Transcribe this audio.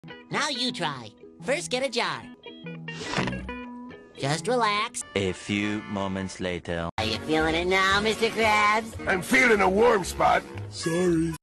Now you try. First, get a jar. Just relax. A few moments later. Are you feeling it now, Mr. Krabs? I'm feeling a warm spot. Sorry.